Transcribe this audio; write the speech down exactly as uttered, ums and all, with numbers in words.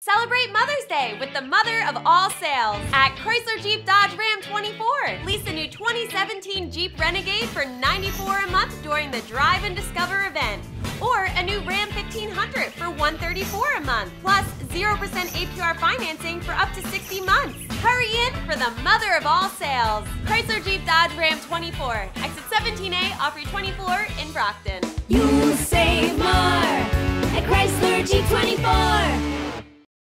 Celebrate Mother's Day with the mother of all sales at Chrysler Jeep Dodge Ram twenty-four. Lease a new twenty seventeen Jeep Renegade for ninety-four dollars a month during the Drive and Discover event. Or a new Ram fifteen hundred for one hundred thirty-four dollars a month, plus zero percent A P R financing for up to sixty months. Hurry in for the mother of all sales. Chrysler Jeep Dodge Ram twenty-four, exit seventeen A off Route twenty-four in Brockton. You'll save more at Chrysler Jeep twenty-four.